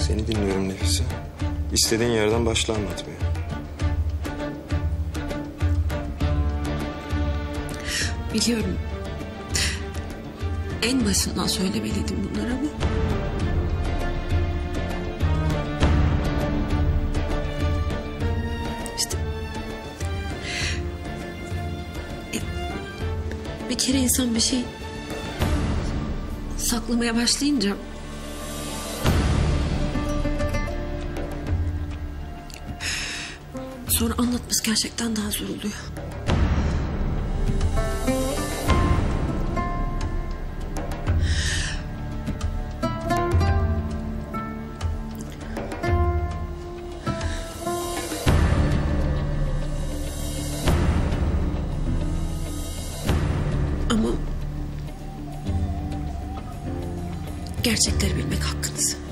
Seni dinliyorum Nefise. İstediğin yerden başla anlatmaya. Biliyorum. En başından söylemeliydim bunları ama... İşte... Bir kere insan bir şey... saklamaya başlayınca... sonra anlatması gerçekten daha zor oluyor. Ama gerçekleri bilmek hakkınız.